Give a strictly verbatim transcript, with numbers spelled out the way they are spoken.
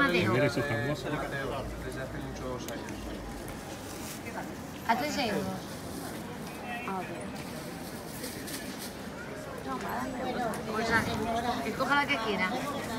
Mateo? ¿Eres famoso? Desde hace muchos años. A tres euros. A ver. No, para darme. Pues a- escoja la que quiera.